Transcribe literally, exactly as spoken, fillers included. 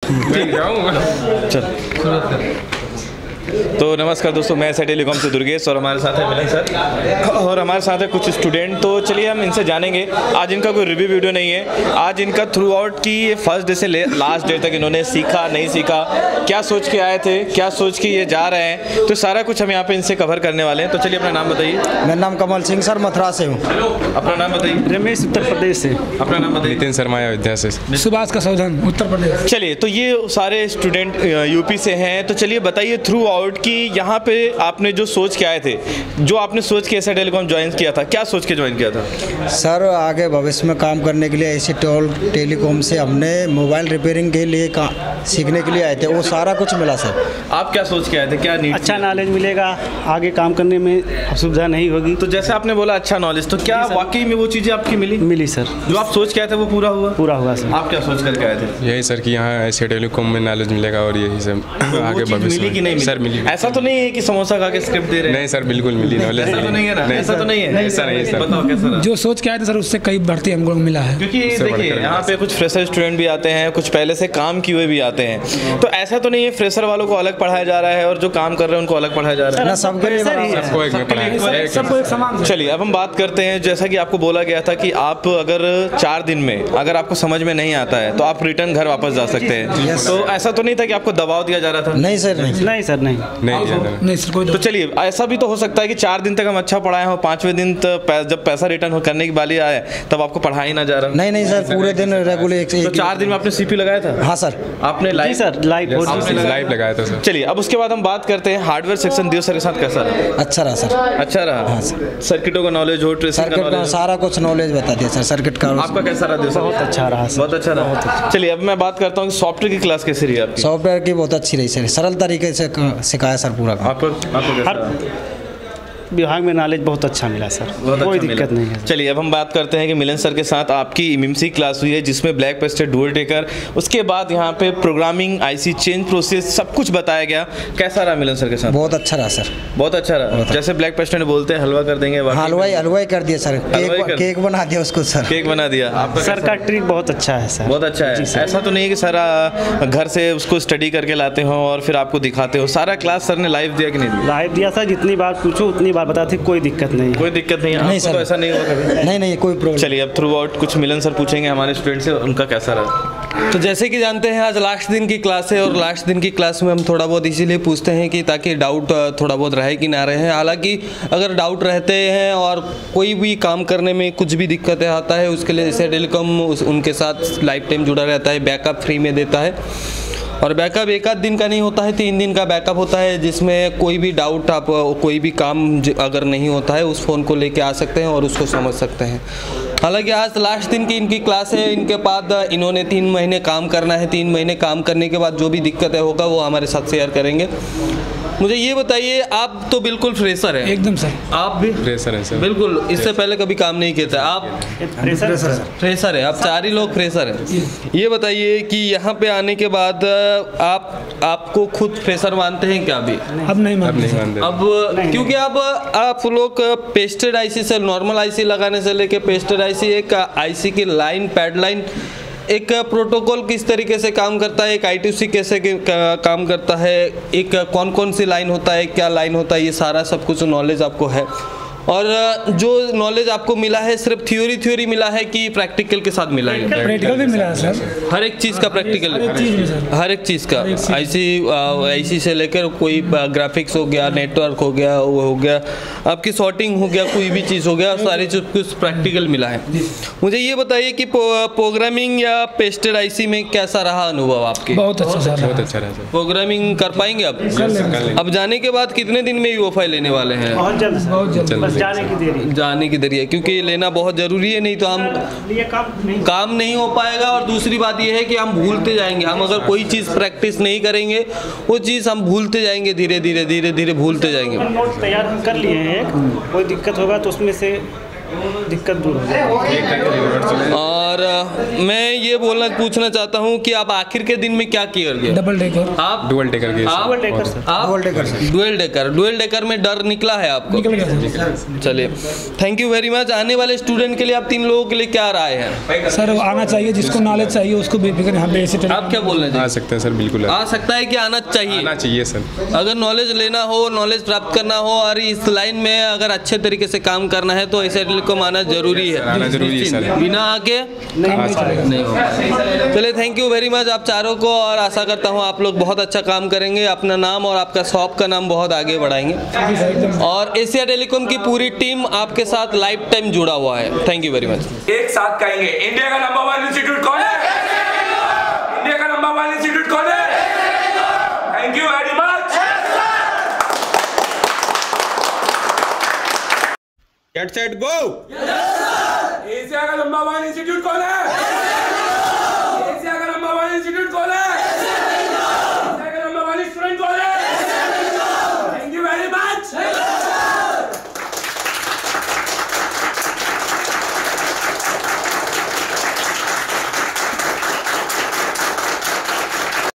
चल तो नमस्कार दोस्तों, मैं एस टेलीकॉम से दुर्गेश और हमारे साथ है मिलन सर और हमारे साथ है कुछ स्टूडेंट। तो चलिए हम इनसे जानेंगे। आज इनका कोई रिव्यू वीडियो नहीं है, आज इनका थ्रू आउट की फर्स्ट डे से लास्ट डे तक इन्होंने सीखा नहीं सीखा, क्या सोच के आए थे, क्या सोच के ये जा रहे हैं, तो सारा कुछ हम यहाँ पे इनसे कवर करने वाले हैं। तो चलिए अपना नाम बताइए। मेरा नाम कमल सिंह सर, मथुरा से हूँ। अपना नाम बताइए। रमेश, उत्तर प्रदेश से। अपना नाम बताइए। नितिन शर्मा अयोध्या से। सुभाष का सौधन, उत्तर प्रदेश। चलिए, तो ये सारे स्टूडेंट यूपी से हैं। तो चलिए बताइए थ्रू आउट की यहाँ पे आपने जो सोच के आए थे, जो आपने सोच के एस टेलीकॉम ज्वाइन किया था, क्या सोच के ज्वाइन किया था? सर आगे भविष्य में काम करने के लिए ऐसे टोल टेलीकॉम से हमने मोबाइल रिपेयरिंग के लिए सीखने के लिए आए थे, वो सारा कुछ मिला सर। आप क्या सोच के आए थे, क्या नीड? अच्छा नॉलेज मिलेगा, आगे काम करने में असुविधा नहीं होगी। तो जैसे आपने बोला अच्छा नॉलेज, तो क्या वाकई में वो चीज़ें आपकी मिली? मिली सर। जो आप सोच के आए थे वो पूरा हुआ? पूरा हुआ सर। आप क्या सोच करके आए थे? यही सर कि यहाँ एस टेलीकॉम में नॉलेज मिलेगा और यही सब तो आगे भविष्य मिली कि नहीं मिली? सर मिली। ऐसा तो नहीं है कि समोसा खा के स्क्रिप्ट दे रहे हैं? नहीं सर, बिल्कुल मिली नॉलेज। ऐसा तो नहीं है ना? ऐसा तो नहीं है? ऐसा नहीं सर। बताओ कैसा रहा? जो सोच के आए थे सर उससे कई बढ़ती हमको मिला है। क्योंकि देखिए यहाँ पे कुछ फ्रेशर स्टूडेंट भी आते हैं, कुछ पहले से काम किए हुए भी आते हैं। तो ऐसा तो नहीं है फ्रेशर वालों को अलग पढ़ाया जा रहा है और जो काम कर रहे हैं उनको अलग पढ़ाया जा रहा है? सबके लिए सबको एक में पढ़ाया, सबको एक समान। चलिए अब हम बात करते हैं। जैसा कि आपको बोला गया था कि आप अगर चार दिन में अगर आपको समझ में नहीं आता है तो आप रिटर्न घर वापस जा सकते हैं। तो ऐसा तो नहीं था कि आपको दबाव दिया जा रहा था? नहीं सर, नहीं नहीं सर, नहीं नहीं नहीं सर, कोई तो चलिए ऐसा भी तो हो सकता है कि चार दिन तक हम अच्छा पढ़ाए हो, पांचवें दिन तो पै, जब पैसा रिटर्न करने की बारी आए तब आपको पढ़ाई ना जा रहा? नहीं नहीं सर, पूरे दिन रेगुलर। तो चार दिन में आपने सीपी लगाया था? हाँ सर। आपने लाइव? सर लाइव लाइव लगाया था सर। चलिए अब उसके बाद हम बात करते हैं हार्डवेयर सेक्शन। दियो सर के साथ कैसा रहा? अच्छा रहा सर। अच्छा रहा? हाँ सर। सर्किटों का नॉलेज हो, ट्रेसिंग का सर्किट का नॉलेज, सारा कुछ नॉलेज बता दिया सर, सर्किट का। आपका कैसा रहा दियो सर? बहुत अच्छा रहा सर। बहुत अच्छा रहा। चलिए अब मैं बात करता हूँ कि सॉफ्टवेयर की क्लास कैसी रही आपकी? सॉफ्टवेयर की बहुत अच्छी रही सर, सरल तरीके से सिखाया सर पूरा। आपको आपको कैसा रहा? विभाग में नॉलेज बहुत अच्छा मिला सर, कोई दिक्कत नहीं है। चलिए अब हम बात करते हैं कि मिलन सर के साथ आपकी एमएमसी क्लास हुई है जिसमें ब्लैक पेस्टेड डुअल टेकर, उसके बाद यहाँ पे प्रोग्रामिंग, आईसी चेंज प्रोसेस सब कुछ बताया गया। कैसा रहा मिलन सर के साथ? बहुत अच्छा रहा सर। बहुत अच्छा रहा। जैसे ब्लैक पेस्टेड बोलते हैं हलवा कर देंगे, हलवाई हलवाई कर दिया सर, केक केक बना दिया उसको सर। केक बना दिया। आपका सर का ट्रिक बहुत अच्छा है सर। बहुत अच्छा है। ऐसा तो नहीं है कि सर घर से उसको स्टडी करके लाते हो और फिर आपको दिखाते हो? सारा क्लास सर ने लाइव दिया कि नहीं? लाइव दिया सर, जितनी बार पूछो उतनी बार बताते, कोई दिक्कत नहीं। कोई दिक्कत नहीं है? नहीं सर, तो ऐसा नहीं हुआ कभी? नहीं नहीं कोई प्रॉब्लम। चलिए अब थ्रू आउट कुछ मिलन सर पूछेंगे हमारे स्टूडेंट से, उनका कैसा रहा? तो जैसे कि जानते हैं आज लास्ट दिन की क्लास है और लास्ट दिन की क्लास में हम थोड़ा बहुत इसीलिए पूछते हैं कि ताकि डाउट थोड़ा बहुत रहे कि ना रहे। हालांकि अगर डाउट रहते हैं और कोई भी काम करने में कुछ भी दिक्कतें आता है उसके लिए एस टेलीकॉम उनके साथ लाइफ टाइम जुड़ा रहता है, बैकअप फ्री में देता है। और बैकअप एक आध दिन का नहीं होता है, तीन दिन का बैकअप होता है जिसमें कोई भी डाउट, आप कोई भी काम अगर नहीं होता है उस फ़ोन को लेके आ सकते हैं और उसको समझ सकते हैं। हालांकि आज लास्ट दिन की इनकी क्लास है, इनके बाद इन्होंने तीन महीने काम करना है। तीन महीने काम करने के बाद जो भी दिक्कतें होगा वो हमारे साथ शेयर करेंगे। मुझे ये बताइए, आप तो बिल्कुल फ्रेशर हैं? एकदम सर। आप भी फ्रेशर है सर? बिल्कुल, इससे पहले कभी काम नहीं किया था आप? फ्रेशर फ्रेशर है आप, चार ही लोग फ्रेशर हैं। ये बताइए कि यहाँ पे आने के बाद आप आपको खुद फ्रेशर मानते हैं क्या अभी? अब नहीं अब नहीं मानते। मानते। अब क्योंकि अब आप लोग पेस्टेड आईसी से, नॉर्मल आईसी लगाने से लेके पेस्टेड आईसी, एक आईसी की लाइन, पैड लाइन, एक प्रोटोकॉल किस तरीके से काम करता है, एक आई टू सी कैसे का, काम करता है, एक कौन कौन सी लाइन होता है, क्या लाइन होता है, ये सारा सब कुछ नॉलेज आपको है। और जो नॉलेज आपको मिला है सिर्फ थ्योरी थ्योरी मिला है कि प्रैक्टिकल के साथ मिला है? प्रैक्टिकल भी मिला है सर, हर एक चीज़ का प्रैक्टिकल, हर एक चीज़ का आईसी आईसी से लेकर कोई ग्राफिक्स हो गया, नेटवर्क हो गया, वो हो गया, आपकी सॉर्टिंग हो गया, कोई भी चीज़ हो गया, सारी चीज़ कुछ प्रैक्टिकल मिला है। मुझे ये बताइए कि प्रोग्रामिंग या पेस्टेड आईसी में कैसा रहा अनुभव आपके? बहुत अच्छा सर, बहुत अच्छा रहा सर। प्रोग्रामिंग कर पाएंगे आप? अब जाने के बाद कितने दिन में यूएफआई लेने वाले हैं? बहुत जल्द, बहुत जल्द, बस जाने की देरी जाने की देरी है, क्योंकि ये लेना बहुत ज़रूरी है, नहीं तो हम काम नहीं काम नहीं हो पाएगा। और दूसरी बात ये है कि हम भूलते जाएंगे। हम अगर कोई चीज़ प्रैक्टिस नहीं करेंगे वो चीज़ हम भूलते जाएंगे, धीरे धीरे धीरे धीरे भूलते जाएंगे। नोट तैयार कर लिए हैं, कोई दिक्कत होगा तो उसमें से दिक्कत दूर हो जाएगी। और अ, मैं ये बोलना पूछना चाहता हूँ कि आप आखिर के दिन में क्या किए गए? डबल डेकर आप डुअल टेकर के आप डबल डेकर सर। आप dual decker sir. Dual decker dual decker में डर निकला है आपको? निकल गया सर। चलिए, थैंक यू वेरी मच। आने वाले स्टूडेंट के लिए आप तीन लोगों के लिए क्या राय है? सर आना चाहिए, जिसको नॉलेज चाहिए उसको बेफिक्र यहाँ पे ऐसे आप क्या बोलना आ चाहिए? सकते हैं सर, बिल्कुल आ सकता है कि आना चाहिए? आना चाहिए सर। अगर नॉलेज लेना हो, नॉलेज प्राप्त करना हो और इस लाइन में अगर अच्छे तरीके से काम करना है तो ऐसे को आना जरूरी है। आना जरूरी है सर। बिना आके काम नहीं चलेगा। नहीं होगा। चलिए, थैंक यू वेरी मच आप चारों को, और आशा करता हूँ आप लोग बहुत अच्छा काम करेंगे, अपना नाम और आपका शॉप का नाम बहुत आगे बढ़ाएंगे। और एशिया टेलीकॉम की पूरी टीम आपके साथ लाइफ टाइम जुड़ा हुआ है। Thank you very much. एक साथ कहेंगे, इंडिया का नंबर वन इंस्टीट्यूट कौन है? इंडिया का नंबर वन इंस्टीट्यूट कौन है? Thank you very much. Get set go. Asia का नंबर वन इंस्टीट्यूट कौन है? एशिया का नंबर वन इंस्टीट्यूट कौन है?